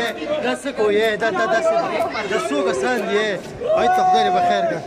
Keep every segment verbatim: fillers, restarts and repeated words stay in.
دا څه کوې دا دا داسې دا څو کسان دي وایي ته خدای دې بخیر کړه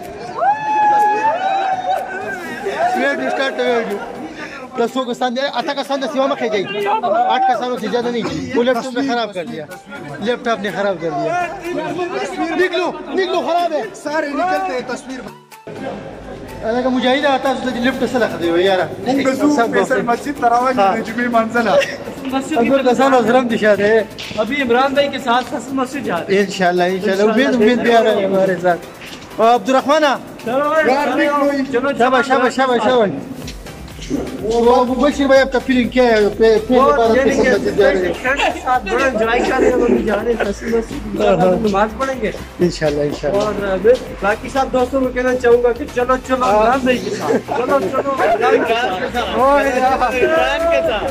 ویډیو स्टार्ट ویډیو دا څو کسان دي اته کسان د سیوا مخې گئی आठ کسانوں سے زیادہ نہیں وہ لیپ ٹاپ نے خراب کر دیا لیپ ٹاپ نے خراب کر دیا نکلو نکلو خراب ہے سارے نکلتے ہیں تصویر هغه مجاهد آتا د لیفټ سره خدي یاره موږ د زو فیصل مسجد تراوی د جمعې منزله اگر کسان حضرت دي شاده ابھی عمران بھائی کے ساتھ فیصل مسجد جا رہے ہیں انشاءاللہ انشاءاللہ امید امید بھی آ رہے ہیں ہمارے ساتھ عبد الرحمن چلو شاباش شاباش شاباش شاباش वो बशीर भाई आपका फीलिंग क्या है पे पे साथ बड़ा एंजॉय कर रहे हैं हम जा रहे हैं नमाज पढ़ेंगे इंशाल्लाह इंशाल्लाह और बाकी सब दोस्तों को कहना चाहूंगा कि चलो चलो इमरान भाई के साथ चलो चलो इमरान के साथ ओए इमरान के साथ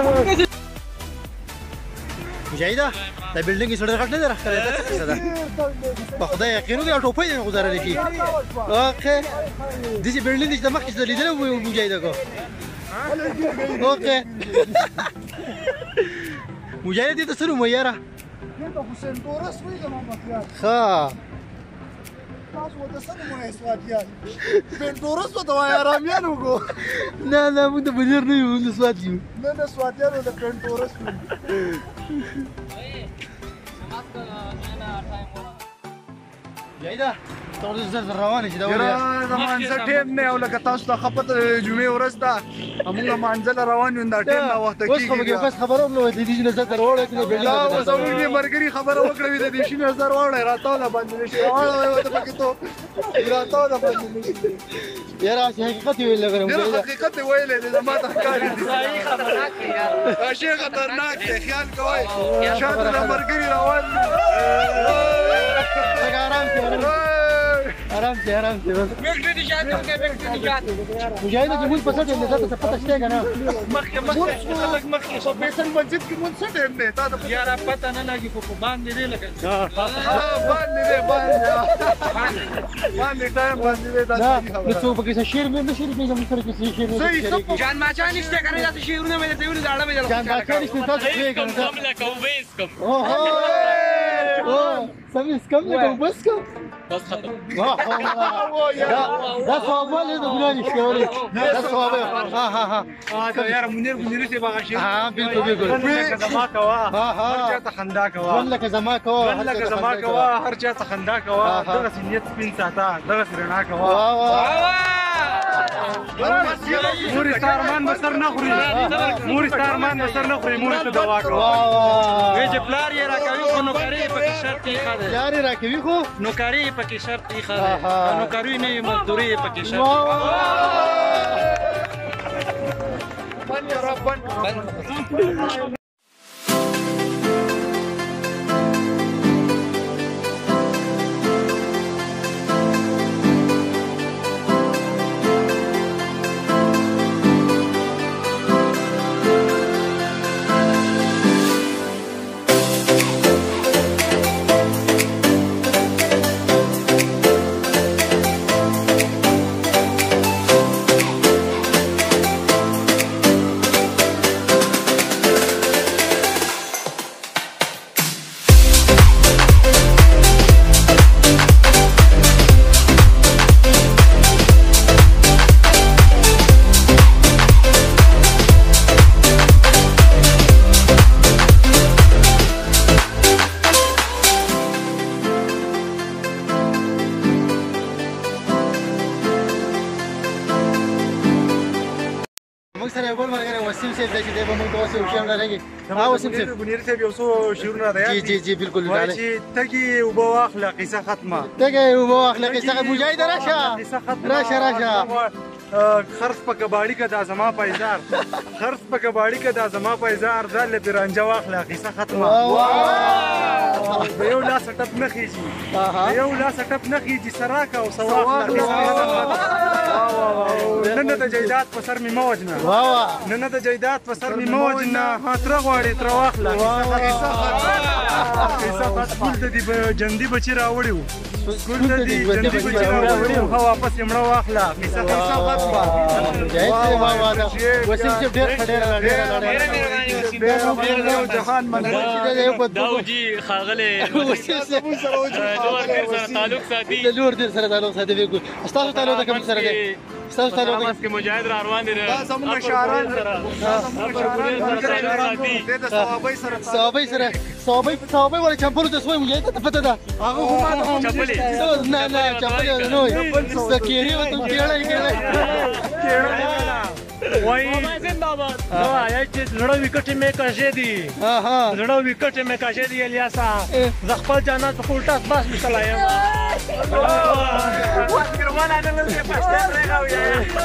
मुजाहिदा دا बिल्डिंग की सड़क काटने रखा रहता है सदा बखदा यकीनو के टोپي نه گزاره لشي اوکے دې बिल्डिंग دې مخکې ځلې دی مجاهد کو اوکے مجاهد دې تاسو مو یاره ته حسین تورس وی د محمد یار ها تاسو د سره مو اسوات یار بن تورس وته آرامیان وګو نه نه مو د بنیر نه یو د سوات یو نه د سوات یار د بن تورس جایدا ټول زر روان شي دا وره زمان څه ټیم نه او لکه تاسو ته خپت جمعې ورځ ده موږ منځل روان یو دا ټیم نه وخت کېږي بس خبرو نو د دې نظر وروړې کنه بیل دا زموږ مرګري خبره وکړې د دې شي نظر وروړې راته نه باندې شي وروړې ته پکې ته راته نه باندې یاره حقیقت ویل غواړم حقیقت ویل دې زما ته ښکاري صحیح خبره کوي یار شي خطرناک دی خیال کوی شاته د مرګري روان آرام سے آرام سے آرام سے بس بیٹھنے نشان کر کے بیٹھنے نشان مجاهد چې موږ په څه ټیم نه تاسو پته شته کنه مخکې مخکې خلک مخکې په فیصل مسجد کې موږ څه ټیم نه تاسو یار پته نه لګي خو په باندې دی لګي ها باندې دی باندې باندې ټایم باندې دی تاسو نو څو پکې شیر مې نشي کې کوم سره کې شیر صحیح جان ماچا نشته کنه تاسو شیرونه مې ته ویل داړه مې جان ماچا نشته تاسو کې کنه کوم لکه وېس کوم اوه سمې سکم لکه بس کوم بس ختم واه دا صوابه له ګنا نشته ولې دا صوابه ها ها ها ها یار منیر منیر ته باغشي ها بالکل بالکل لکه زما کوا ها ها هر چا ته خندا کوا لکه زما کوا لکه زما کوا هر چا ته خندا کوا دغه سنیت سپین ساته دغه سرنا کوا واه مور ستارمان بسر نه خوري مور ستارمان بسر نه خوري مور ته دوا کوا وې چې پلار یې راکوي خو نو کاری پکې شرط یې خاله پلار یې راکوي خو نو کاری پکې شرط یې خاله نو کاری نه مزدوري پکې شرط بن یا رب بن جی جی جی بالکل تګي وبو اخلاقي څه ختمه تګي وبو اخلاقي څه مجاهد راشه راشه راشه خرص په کباړی کې د ازما پایزار خرص په کباړی کې د ازما پایزار ځل برانجه اخلاقي څه ختمه یو لا سټپ نه خيږي یو لا سټپ نه خيږي سراکه او سوا اخلاقي څه نن د جیدات په سر می موجنه واه واه نن د جیدات په سر می موجنه خاطر غواړي تر واخله کیسه ټول د دې جندي بچی راوړي وو ټول د دې جندي بچی راوړي وو واپس یې مړه واخله کیسه ختمه جای ته واه واه وسیم چې ډېر ډېر ډېر جهان من داوجي خاغله وسیم سره تعلق ساتي د لور دې سره تعلق ساتي بالکل تاسو تعلق کوم سره دی تاسو تعلق بس کې مجاهد را روان دي دا زموږ شاعران د صحابه سره صحابه سره صحابه صحابه ولا چمپلو د سوی مجاهد ته پته ده هغه هم چپلې نه نه چمپلې نه سکيري وته کېړای کېړای وای زنده‌باد نو آیا چې زړه وکټ مې کاشه دي ها ها زړه وکټ مې کاشه دي الیاسا ز خپل جنات په الټاس باس مثلایم واس ګروانا نه لږه پښته راغوي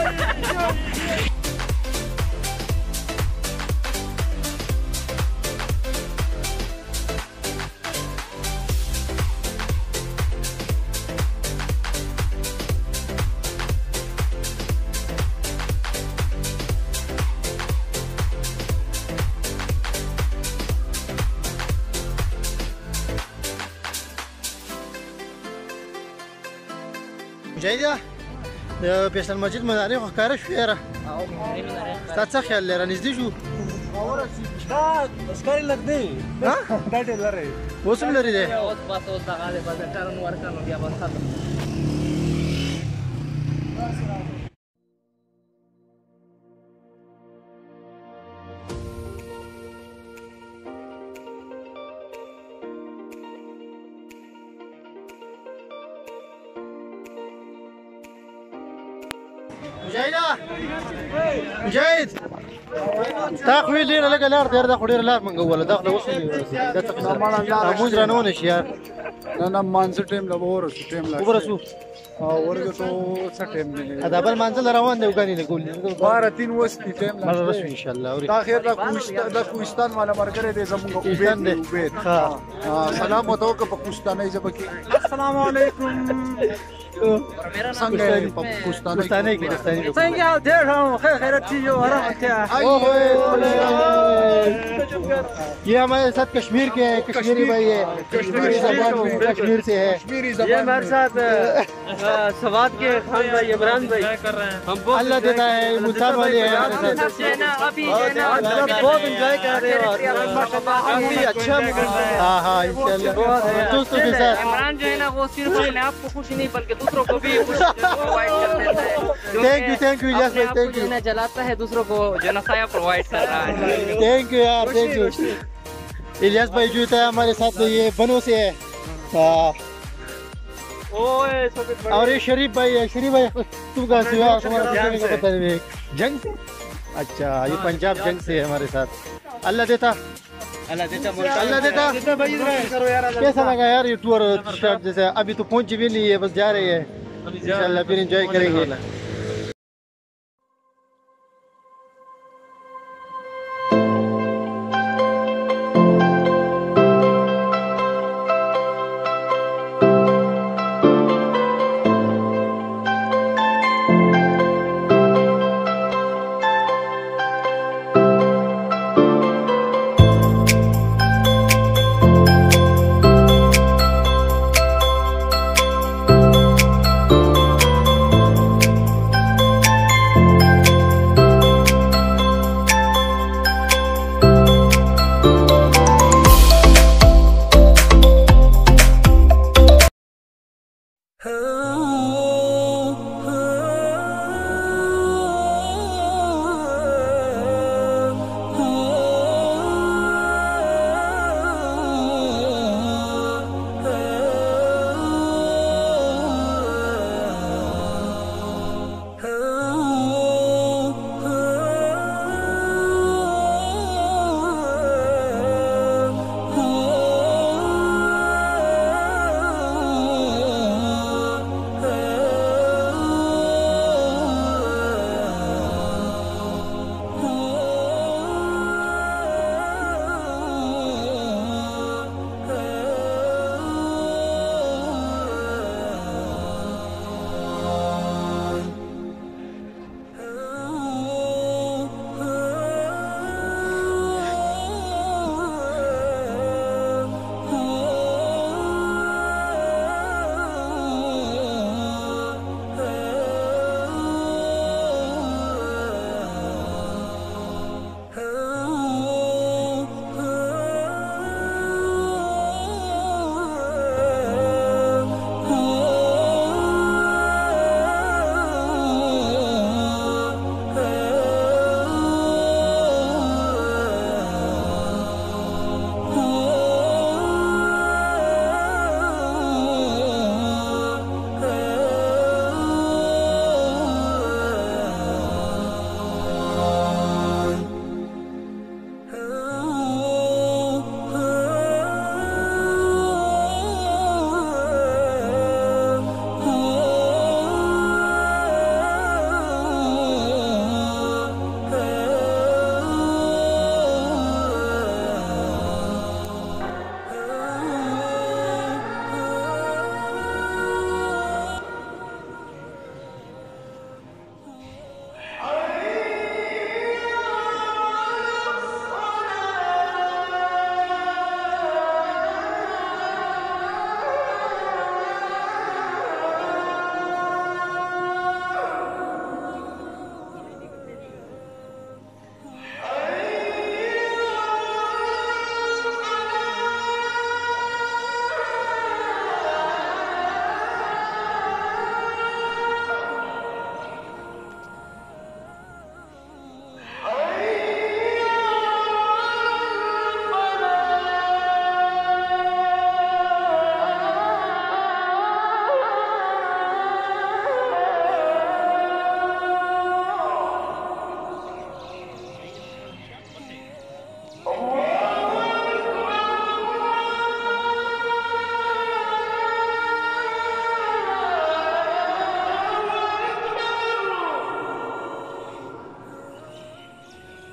مجاهده د فیصل مسجد منارې خو ښکاره شوې یاره ستا څه خیال دی رانږدې شو دا اسکاري لږ دی ها دا ډېر لري اوس هم لرې دی اوس بس اوس دغه دی بس د ټرن ورکړه نو بیا به ختم مجاهده مجاهد تا خو یې ډېره لږه لار دی دا خو ډېره لار منګوله دا خو اوس مونځ رانونه شي یار نه نه مانځه ټیم لا ورسو ټیم لا ورسو ورګه تو څه ټیم نه دا بل منځل روان دی وګانی نه ګول بارا تین وستی ټیم لا ورسو ان شاء الله دا خیر دا کوستان دا کوستان والا مرګره دې زموږ عبید دی عبید ها سلام وتوکل په کوستانه ژبه کې السلام علیکم څنګه په کوستانه کوستانه کې څنګه ډېر هم خیر خیرت چی جو ورحمتیا ये हमारे साथ कश्मीर के हैं कश्मीरी भाई है कश्मीरी जबान कश्मीर से है कश्मीरी ये जबान हमारे साथ सवात के खान भाई इमरान भाई कर रहे हैं हम अल्लाह देता है मुल्तान वाले हैं हमारे साथ बहुत एंजॉय कर रहे हैं काफी अच्छा हाँ हाँ इंशाल्लाह दोस्तों के साथ इमरान जो है ना वो सिर्फ अपने आप को खुशी नहीं बल्कि दूसरों को भी खुशी प्रोवाइड कर देता है thank you thank you yes भाई थैंक यू जलाता है दूसरों को जो नसाया प्रोवाइड कर रहा है थैंक यू यार थैंक यू इलियास भाई जो है हमारे साथ ये बनों से है और ये शरीफ भाई है शरीफ भाई तुम कहाँ से हो यार तुम्हारा पता नहीं जंग से अच्छा ये पंजाब जंग से है हमारे साथ अल्लाह देता अल्लाह देता अल्लाह देता कैसा लगा यार ये टूर शर्ट जैसे अभी तो पहुंची भी नहीं है बस जा रही है इंशाल्लाह फिर एंजॉय करेंगे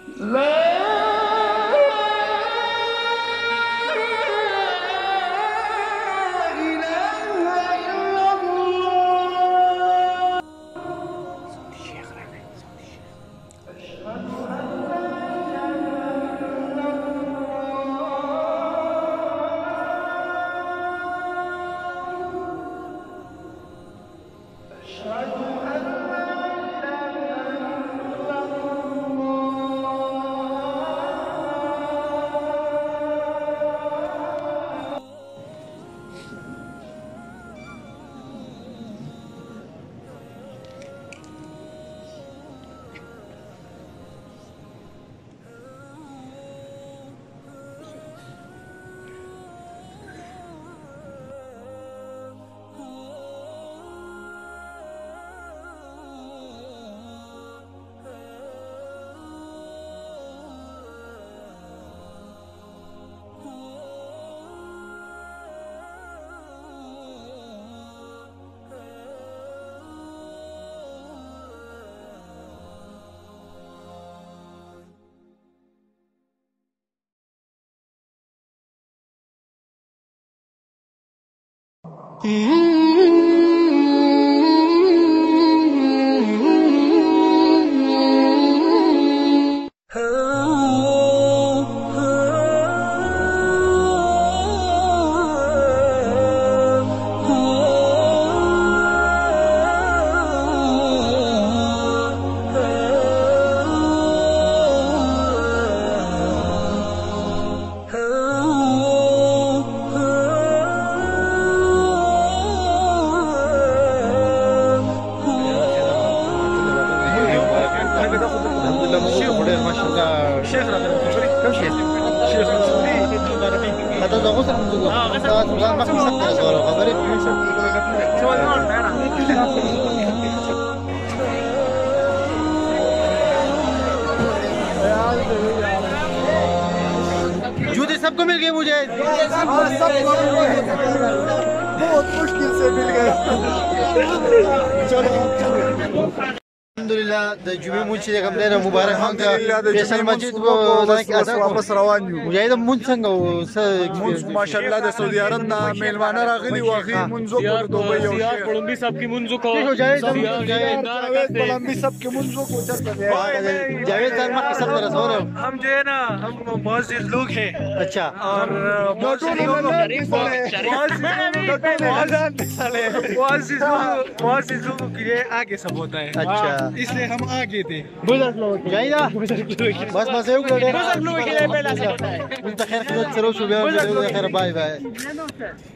जूते सबको मिल गए मुझे बहुत मुश्किल से मिल गए الحمدلله د جمعې مونږ چې کوم دی مبارک هم د فیصل مسجد واپس روان یو مجاهد مونږ څنګه مونږ ماشاءالله د سعودي عرب نه میلمانه راغلي واخی مونږ کو دوبه یو زیاد کولمبي صاحب کی مونږ کو جاوید کولمبي صاحب کی مونږ کو چرته جاوید سر ما قسم رسول हम जो है ना हम मस्जिद लोग हैं अच्छा और मस्जिद लोगों के लिए आगे सब होता है अच्छा इसलिए हम आगे थे बुजुर्ग लोग جايدا بس ما زيو كده بزرگ لوگ के लिए पहला सब होता है انت خير خدمت سرو شو بيا خير باي باي